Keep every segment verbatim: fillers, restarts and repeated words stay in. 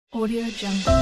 Audio Jungle.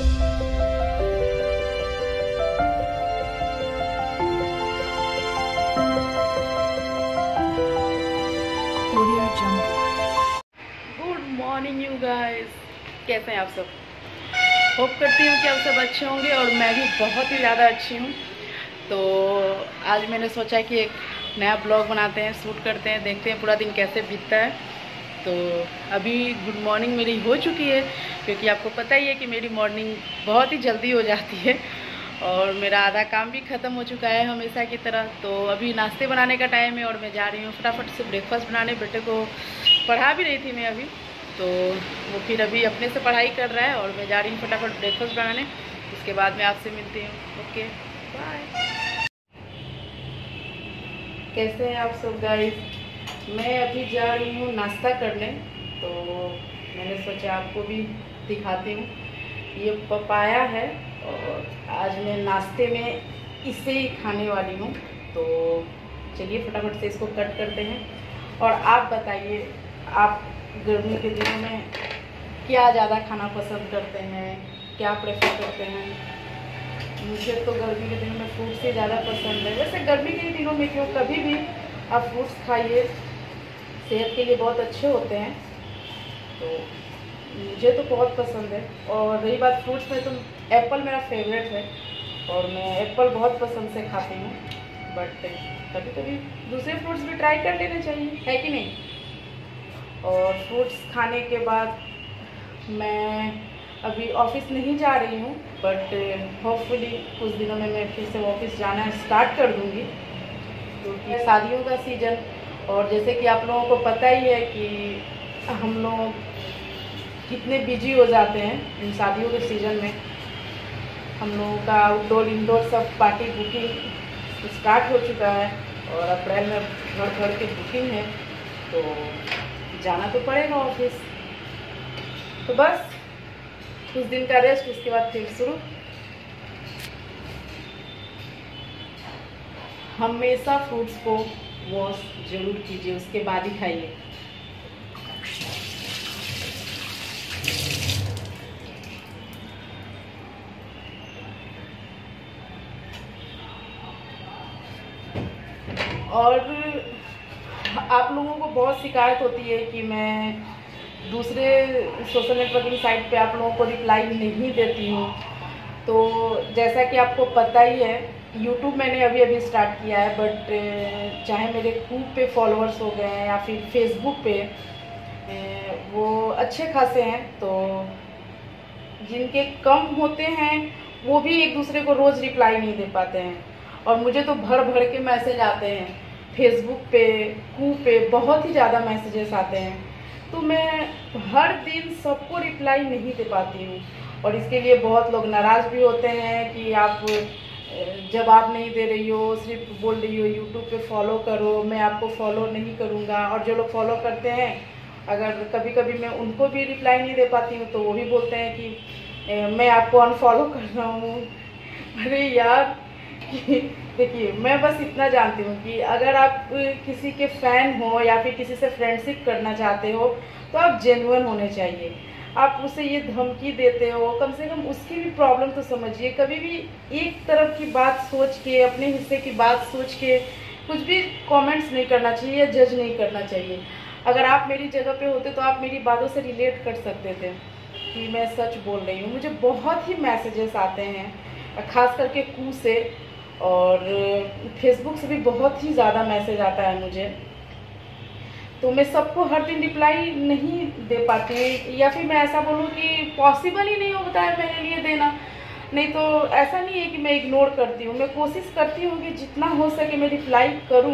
Audio Jungle. Good morning you guys, कैसे हैं आप सब। होप करती हूँ कि आप सब अच्छे होंगे और मैं भी बहुत ही ज़्यादा अच्छी हूँ। तो आज मैंने सोचा कि एक नया ब्लॉग बनाते हैं, शूट करते हैं, देखते हैं पूरा दिन कैसे बीतता है। तो अभी गुड मॉर्निंग मेरी हो चुकी है, क्योंकि आपको पता ही है कि मेरी मॉर्निंग बहुत ही जल्दी हो जाती है और मेरा आधा काम भी ख़त्म हो चुका है हमेशा की तरह। तो अभी नाश्ते बनाने का टाइम है और मैं जा रही हूँ फटाफट से ब्रेकफास्ट बनाने। बेटे को पढ़ा भी रही थी मैं अभी, तो वो फिर अभी अपने से पढ़ाई कर रहा है और मैं जा रही हूँ फटाफट ब्रेकफास्ट बनाने। उसके बाद मैं आपसे मिलती हूँ। Okay bye. कैसे हैं आप सब गाइस। मैं अभी जा रही हूँ नाश्ता करने, तो मैंने सोचा आपको भी दिखाती हूँ। ये पपाया है और आज मैं नाश्ते में इसे ही खाने वाली हूँ। तो चलिए फटाफट से इसको कट करते हैं। और आप बताइए, आप गर्मी के दिनों में क्या ज़्यादा खाना पसंद करते हैं, क्या प्रेफर करते हैं। मुझे तो गर्मी के दिनों में फ्रूट्स ही ज़्यादा पसंद है। वैसे गर्मी के दिनों में क्यों, कभी भी आप फ्रूट्स खाइए, सेहत के लिए बहुत अच्छे होते हैं। तो मुझे तो बहुत पसंद है। और रही बात फ्रूट्स में, तो एप्पल मेरा फेवरेट है और मैं एप्पल बहुत पसंद से खाती हूँ। बट कभी कभी दूसरे फ्रूट्स भी ट्राई कर लेने चाहिए, है कि नहीं। और फ्रूट्स खाने के बाद मैं अभी ऑफिस नहीं जा रही हूँ, बट होपफुली कुछ दिनों में मैं फिर से ऑफिस जाना स्टार्ट कर दूँगी, क्योंकि तो शादियों का सीज़न। और जैसे कि आप लोगों को पता ही है कि हम लोग कितने बिजी हो जाते हैं इन शादियों के सीज़न में। हम लोगों का आउटडोर इंडोर सब पार्टी बुकिंग स्टार्ट हो चुका है और अप्रैल में भर भर के बुकिंग है, तो जाना तो पड़ेगा ऑफिस। तो बस कुछ दिन का रेस्ट, उसके बाद फिर शुरू। हमेशा फ्रूट्स को वॉश जरूर कीजिए, उसके बाद ही खाइए। और आप लोगों को बहुत शिकायत होती है कि मैं दूसरे सोशल नेटवर्किंग साइट पे आप लोगों को रिप्लाई नहीं देती हूँ। तो जैसा कि आपको पता ही है, यूट्यूब मैंने अभी अभी स्टार्ट किया है, बट चाहे मेरे खूब पे फॉलोअर्स हो गए हैं या फिर फेसबुक पे वो अच्छे खासे हैं, तो जिनके कम होते हैं वो भी एक दूसरे को रोज़ रिप्लाई नहीं दे पाते हैं। और मुझे तो भर भर के मैसेज आते हैं फेसबुक पे, कू पे बहुत ही ज़्यादा मैसेजेस आते हैं। तो मैं हर दिन सबको रिप्लाई नहीं दे पाती हूँ और इसके लिए बहुत लोग नाराज़ भी होते हैं कि आप जवाब नहीं दे रही हो, सिर्फ बोल रही हो यूट्यूब पे फॉलो करो, मैं आपको फॉलो नहीं करूँगा। और जो लोग फॉलो करते हैं, अगर कभी कभी मैं उनको भी रिप्लाई नहीं दे पाती हूँ तो वो भी बोलते हैं कि मैं आपको अनफॉलो कर रहा हूँ। अरे यार, देखिए मैं बस इतना जानती हूँ कि अगर आप किसी के फ़ैन हो या फिर किसी से फ्रेंडशिप करना चाहते हो तो आप जेन्युइन होने चाहिए। आप उसे ये धमकी देते हो, कम से कम उसकी भी प्रॉब्लम तो समझिए। कभी भी एक तरफ की बात सोच के, अपने हिस्से की बात सोच के कुछ भी कमेंट्स नहीं करना चाहिए या जज नहीं करना चाहिए। अगर आप मेरी जगह पे होते तो आप मेरी बातों से रिलेट कर सकते थे कि मैं सच बोल रही हूँ। मुझे बहुत ही मैसेजेस आते हैं, खास करके कू से और फेसबुक से भी बहुत ही ज़्यादा मैसेज आता है मुझे। तो मैं सबको हर दिन रिप्लाई नहीं दे पाती, या फिर मैं ऐसा बोलूँ कि पॉसिबल ही नहीं होता है मेरे लिए देना। नहीं तो ऐसा नहीं है कि मैं इग्नोर करती हूँ, मैं कोशिश करती हूँ कि जितना हो सके मैं रिप्लाई करूँ।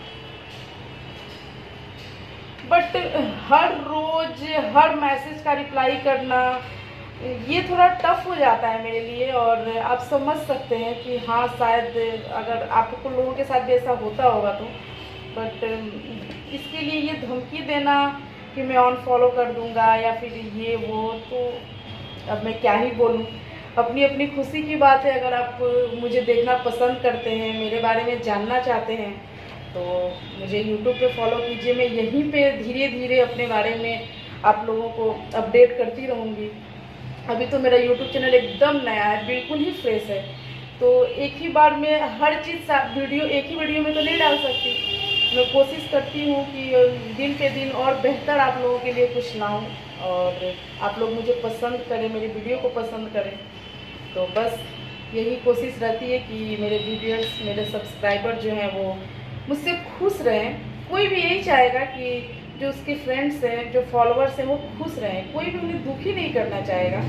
बट हर रोज हर मैसेज का रिप्लाई करना ये थोड़ा टफ हो जाता है मेरे लिए। और आप समझ सकते हैं कि हाँ, शायद अगर आपको लोगों के साथ भी ऐसा होता होगा तो। बट इसके लिए ये धमकी देना कि मैं अनफॉलो कर दूंगा या फिर ये वो, तो अब मैं क्या ही बोलूँ। अपनी अपनी खुशी की बात है। अगर आप मुझे देखना पसंद करते हैं, मेरे बारे में जानना चाहते हैं, तो मुझे यूट्यूब पे फॉलो कीजिए। मैं यहीं पे धीरे धीरे अपने बारे में आप लोगों को अपडेट करती रहूँगी। अभी तो मेरा यूट्यूब चैनल एकदम नया है, बिल्कुल ही फ्रेश है, तो एक ही बार में हर चीज़ वीडियो एक ही वीडियो में तो नहीं डाल सकती। मैं कोशिश करती हूँ कि दिन पे दिन और बेहतर आप लोगों के लिए कुछ लाऊं और आप लोग मुझे पसंद करें, मेरी वीडियो को पसंद करें। तो बस यही कोशिश रहती है कि मेरे व्यूअर्स, मेरे सब्सक्राइबर जो हैं वो मुझसे खुश रहें। कोई भी यही चाहेगा कि जो उसके फ्रेंड्स हैं, जो फॉलोअर्स हैं, वो खुश रहें, कोई भी उन्हें दुखी नहीं करना चाहेगा।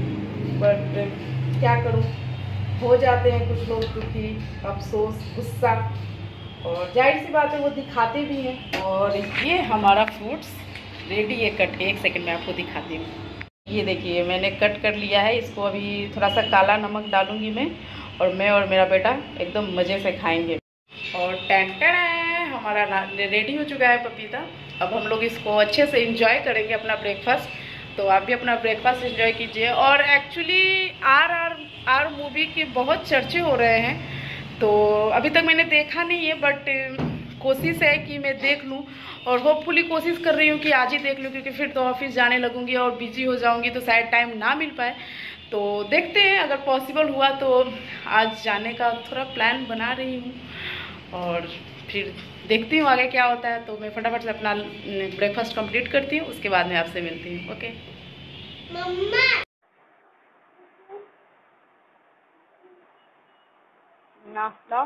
बट क्या करूँ, हो जाते हैं कुछ लोग दुखी, अफसोस, गुस्सा, और जाहिर सी बात है वो दिखाते भी हैं। और ये हमारा फ्रूट्स रेडी है कट के, एक सेकंड में आपको दिखाती हूँ। ये देखिए मैंने कट कर लिया है इसको, अभी थोड़ा सा काला नमक डालूंगी मैं, और मैं और मेरा बेटा एकदम मज़े से खाएंगे। और टेंटर है, हमारा रेडी हो चुका है पपीता। अब हम लोग इसको अच्छे से इंजॉय करेंगे अपना ब्रेकफास्ट। तो आप भी अपना ब्रेकफास्ट एंजॉय कीजिए। और actually R R R movie के बहुत चर्चे हो रहे हैं, तो अभी तक मैंने देखा नहीं है, बट कोशिश है कि मैं देख लूं, और होपफुली कोशिश कर रही हूँ कि आज ही देख लूं, क्योंकि फिर तो ऑफिस जाने लगूंगी और बिजी हो जाऊंगी, तो शायद टाइम ना मिल पाए। तो देखते हैं, अगर पॉसिबल हुआ तो आज जाने का थोड़ा प्लान बना रही हूँ, और फिर देखती हूँ आगे क्या होता है। तो मैं फटाफट से अपना ब्रेकफास्ट कंप्लीट करती हूँ, उसके बाद मैं आपसे मिलती हूँ। ओके मम्मा, नाश्ता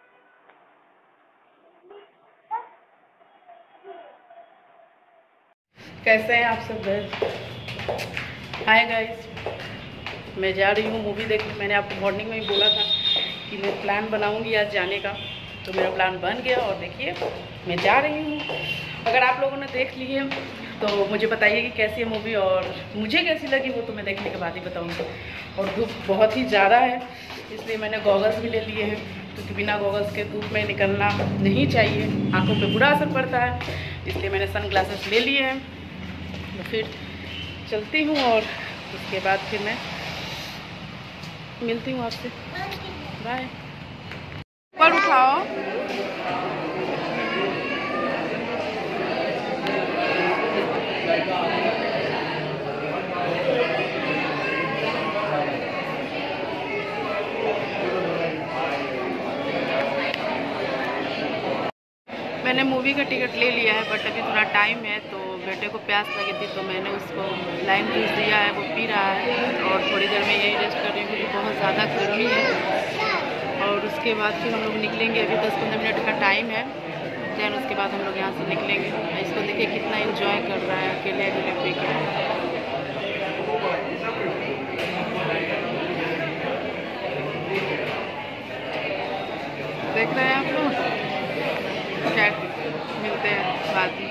कैसे हैं आप सब गाइस? हाय गाइस, मैं जा रही हूँ मूवी देखने। मैंने आपको मॉर्निंग में ही बोला था कि मैं प्लान बनाऊंगी आज जाने का, तो मेरा प्लान बन गया और देखिए मैं जा रही हूँ। अगर आप लोगों ने देख ली है तो मुझे बताइए कि कैसी है मूवी, और मुझे कैसी लगी वो तो मैं देखने के बाद ही बताऊँगी। और धूप बहुत ही ज़्यादा है, इसलिए मैंने गॉगल्स भी ले लिए हैं, क्योंकि बिना गॉगल्स के धूप में निकलना नहीं चाहिए, आंखों पे बुरा असर पड़ता है, इसलिए मैंने सन ग्लासेस ले लिए हैं। तो फिर चलती हूँ और उसके बाद फिर मैं मिलती हूँ आपसे। बाय। ऊपर उठाओ। मैंने मूवी का टिकट ले लिया है, बट अभी थोड़ा टाइम है, तो बेटे को प्यास लगी थी तो मैंने उसको लाइम जूस दिया है, वो पी रहा है। और थोड़ी देर में यही रेस्ट कर रही हूँ, क्योंकि बहुत ज़्यादा गर्मी है। और उसके बाद फिर हम लोग निकलेंगे, अभी दस पंद्रह मिनट का टाइम है, देन उसके बाद हम लोग यहाँ से निकलेंगे। इसको देखिए कितना एंजॉय कर रहा है अकेले अकेले पी के। देख रहे हैं आप लोग, मिलते हैं बाद में।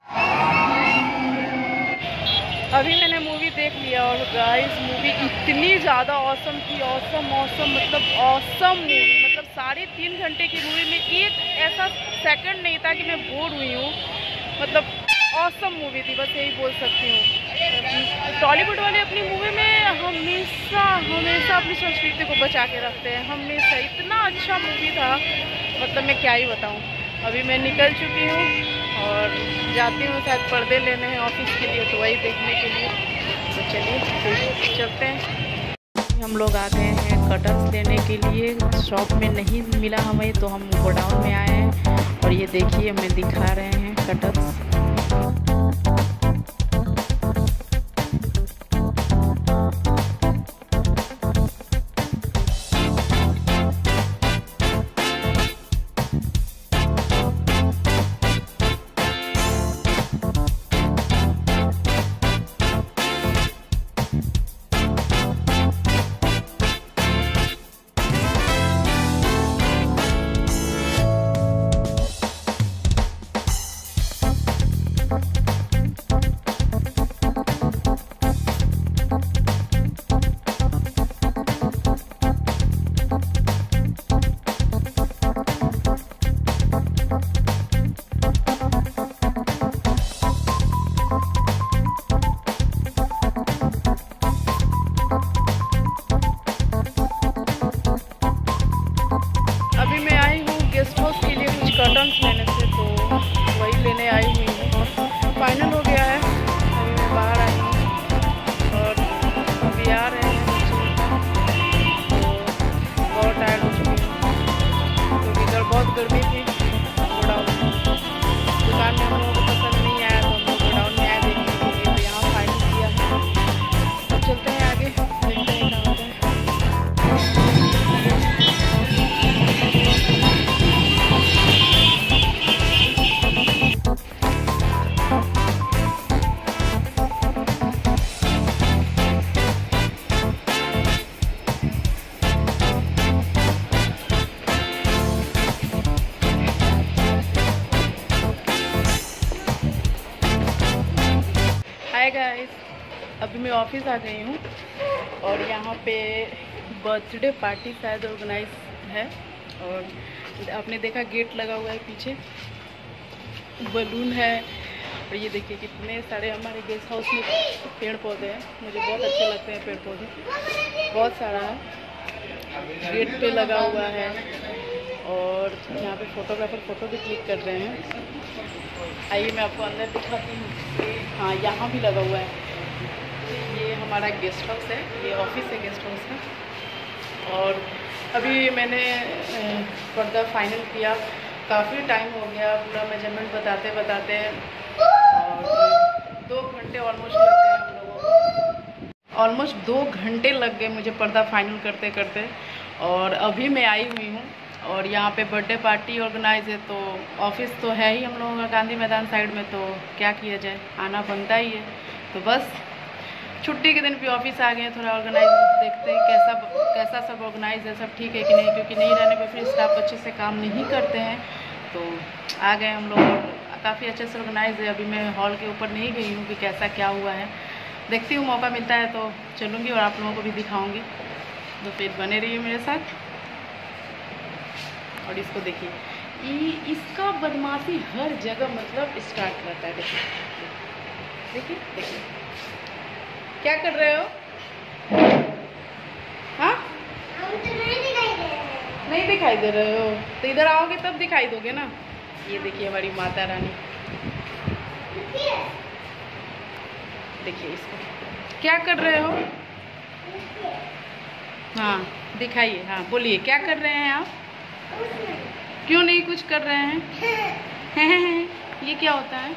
अभी मैंने मूवी देख लिया, और गाइस मूवी इतनी ज़्यादा ऑसम थी, ऑसम ऑसम मतलब ऑसम मूवी, मतलब साढ़े तीन घंटे की मूवी में एक ऐसा सेकंड नहीं था कि मैं बोर हुई हूँ। मतलब ऑसम मूवी थी, बस यही बोल सकती हूँ। टॉलीवुड वाले अपनी मूवी में हमेशा हमेशा अपनी संस्कृति को बचा के रखते हैं, हमेशा। इतना अच्छा मूवी था, मतलब मैं क्या ही बताऊँ। अभी मैं निकल चुकी हूँ और जाती हूँ शायद पर्दे लेने हैं ऑफिस के लिए, तो वही देखने के लिए। तो चलिए फिर चलते हैं। हम लोग आ गए हैं कर्टन्स लेने के लिए, शॉप में नहीं मिला हमें, तो हम गोडाउन में आए हैं। और ये देखिए हमें दिखा रहे हैं कर्टन्स। Bye. अभी मैं ऑफिस आ गई हूँ और यहाँ पे बर्थडे पार्टी शायद ऑर्गेनाइज है। और आपने देखा गेट लगा हुआ है, पीछे बलून है। और ये देखिए कितने सारे हमारे गेस्ट हाउस में पेड़ पौधे हैं। मुझे बहुत अच्छे लगते हैं पेड़ पौधे, बहुत सारा है। गेट पे लगा हुआ है और यहाँ पे फोटोग्राफर फ़ोटो भी क्लिक कर रहे हैं। आइए मैं आपको अंदर दिखाती हूँ। हाँ, यहाँ भी लगा हुआ है। ये हमारा गेस्ट हाउस है, ये ऑफिस है गेस्ट हाउस का। और अभी मैंने पर्दा फाइनल किया, काफ़ी टाइम हो गया पूरा मेजरमेंट बताते बताते, और दो घंटे ऑलमोस्ट लग गए हम लोगों को। ऑलमोस्ट दो घंटे लग गए मुझे पर्दा फाइनल करते करते। और अभी मैं आई हुई हूँ और यहाँ पे बर्थडे पार्टी ऑर्गेनाइज है, तो ऑफिस तो है ही हम लोगों का गांधी मैदान साइड में, तो क्या किया जाए, आना बनता ही है। तो बस छुट्टी के दिन भी ऑफिस आ गए, थोड़ा ऑर्गेनाइज देखते हैं कैसा कैसा सब ऑर्गेनाइज है, सब ठीक है कि नहीं, क्योंकि नहीं रहने पे फिर स्टाफ अच्छे से काम नहीं करते हैं। तो आ गए हम लोग और काफ़ी अच्छे से ऑर्गेनाइज है। अभी मैं हॉल के ऊपर नहीं गई हूँ कि कैसा क्या हुआ है, देखती हूँ, मौका मिलता है तो चलूँगी और आप लोगों को भी दिखाऊँगी। तो फिर बने रहिए मेरे साथ। और इसको देखिए, इसका बदमाशी हर जगह मतलब स्टार्ट रहता है। देखिए देखिए देखिए क्या कर रहे हो? हाँ, नहीं दिखाई दे रहे हो तो इधर आओगे तब दिखाई दोगे ना। ये देखिए हमारी माता रानी, देखिए इसको क्या कर रहे हो? हाँ दिखाइए, हाँ बोलिए क्या कर रहे हैं आप? क्यों नहीं कुछ कर रहे हैं? ये क्या होता है?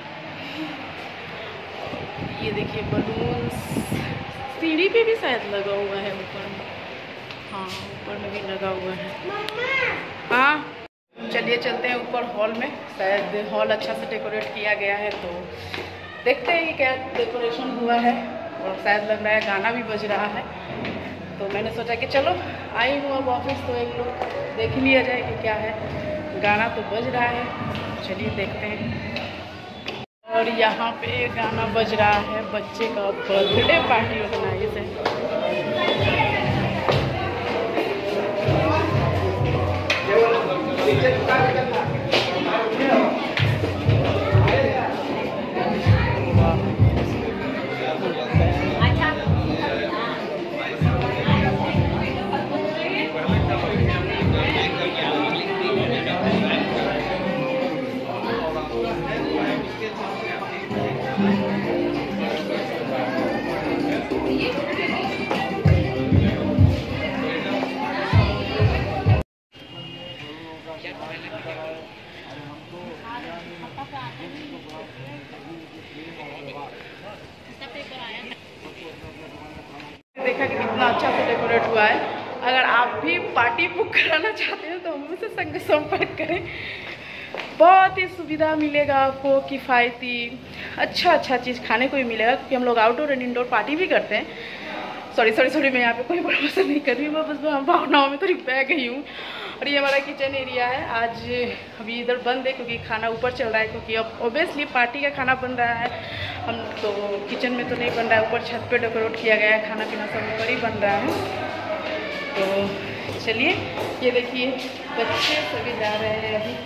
ये देखिए बलून सीढ़ी पे भी शायद लगा हुआ है ऊपर में। हाँ ऊपर में भी लगा हुआ है। हाँ चलिए चलते हैं ऊपर हॉल में, शायद हॉल अच्छा से डेकोरेट किया गया है, तो देखते हैं कि क्या डेकोरेशन हुआ है। और शायद लग रहा है गाना भी बज रहा है, तो मैंने सोचा कि चलो आई हूँ अब ऑफिस, तो एक लोग देख ही लिया जाए कि क्या है। गाना तो बज रहा है, चलिए देखते हैं। और यहाँ पे गाना बज रहा है, बच्चे का बर्थडे पार्टी ऑर्गेनाइज है। देखा कि कितना अच्छा से डेकोरेट हुआ है। अगर आप भी पार्टी बुक कराना चाहते हैं तो हमसे संग संपर्क करें। बहुत ही सुविधा मिलेगा आपको, किफ़ायती अच्छा अच्छा चीज़ खाने को भी मिलेगा, क्योंकि हम लोग आउटडोर एंड इंडोर पार्टी भी करते हैं। सॉरी सॉरी सॉरी मैं यहाँ पे कोई प्रमोशन नहीं कर रही हूँ, मैं बस भावनाओं में थोड़ी बह गई हूँ। और ये हमारा किचन एरिया है। आज अभी इधर बंद है क्योंकि खाना ऊपर चल रहा है, क्योंकि अब ऑब्वियसली पार्टी का खाना बन रहा है। हम तो किचन में तो नहीं बन रहा है, ऊपर छत पे डेकोरेट किया गया है, खाना पीना सब ऊपर ही बन रहा है। तो चलिए ये देखिए बच्चे सभी जा रहे हैं अभी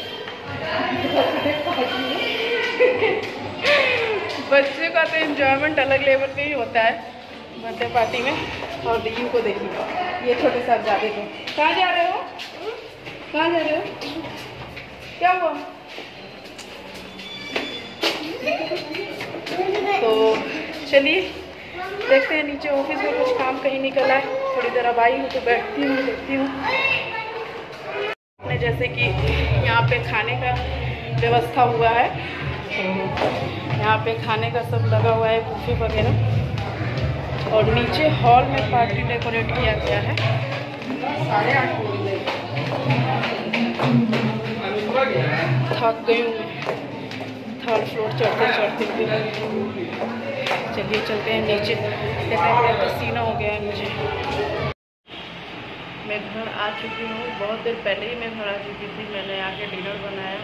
बच्चे का तो एंजॉयमेंट अलग लेवल पे ही होता है बर्थडे पार्टी में। और दीदी को देखिए, ये छोटे साहबजादे को। कहाँ जा रहे हो? कहाँ जा रहे हो? क्या हुआ? तो चलिए देखते हैं, नीचे ऑफिस में कुछ काम कहीं निकला है। थोड़ी देर अब आई हूँ तो बैठती हूँ, देखती हूँ। जैसे कि यहाँ पे खाने का व्यवस्था हुआ है, तो यहाँ पे खाने का सब लगा हुआ है, बुफे वगैरह। और नीचे हॉल में पार्टी डेकोरेट किया गया है। साढ़े आठ बजे थक गई हूँ थर्ड फ्लोर चढ़ते चढ़ते हुए। चलिए चलते हैं नीचे, कहते हैं पसीना हो गया है मुझे। मैं घर आ चुकी हूँ, बहुत देर पहले ही मैं घर आ चुकी थी। मैंने आके डिनर बनाया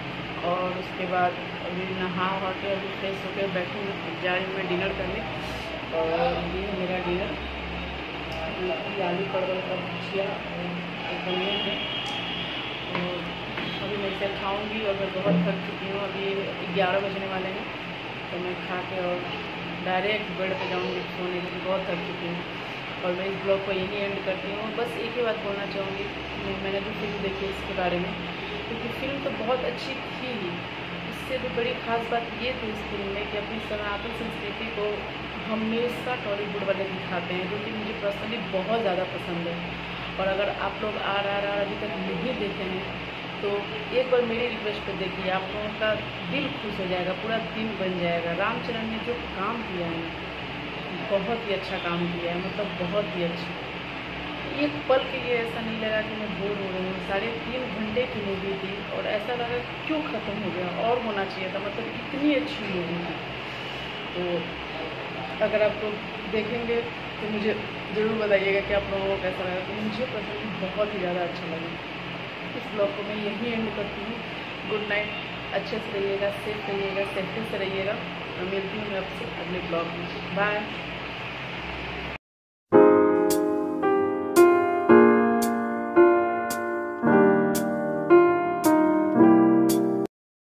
और उसके बाद अभी नहा वहा के अभी फ्रेश होकर बैठी हूँ, जा रही हूँ मैं डिनर करने। और ये है मेरा डिनर, ये आलू परवल का भुजिया और एक अनियन है। और अभी मैं इसे खाऊंगी और मैं बहुत थक चुकी हूँ। अभी ग्यारह बजने वाले हैं, तो मैं खा के और डायरेक्ट बेड पे जाऊँगी सोने के लिए, बहुत थक चुकी हूँ। और मैं इस ब्लॉग को यही एंड करती हूँ। बस एक ही बात बोलना चाहूँगी, मैंने जो फिल्म देखी इसके बारे में, क्योंकि फिल्म तो बहुत अच्छी थी, इससे भी बड़ी खास बात ये थी इस फिल्म में कि अपनी सनातन संस्कृति को हमेशा टॉलीवुड वाले दिखाते हैं, जो कि मुझे पर्सनली बहुत ज़्यादा पसंद है। और अगर आप लोग आर आर आर अभी तक नहीं देखे हैं तो एक बार मेरी रिक्वेस्ट पे देखिए, आप लोगों का दिल खुश हो जाएगा, पूरा दिन बन जाएगा। रामचरण ने जो काम किया है बहुत ही अच्छा काम किया है, मतलब बहुत ही अच्छा। एक पल के लिए ऐसा नहीं लगा कि मैं बोर हो रही हूँ। साढ़े तीन घंटे की मूवी थी और ऐसा लगा क्यों ख़त्म हो गया, और होना चाहिए था, मतलब इतनी अच्छी मूवी थी। तो अगर आप लोग देखेंगे तो मुझे ज़रूर बताइएगा कि आप लोगों को कैसा लगा। तो मुझे पर्सनली बहुत ही ज़्यादा अच्छा लगा। इस ब्लॉग को मैं यहीं एंड करती हूँ। गुड नाइट, अच्छे से रहिएगा, सेफ रहिएगा, सेफ्टी से रहिएगा। मैं मिलती हूँ मैं आपसे अगले ब्लॉग में। बाय।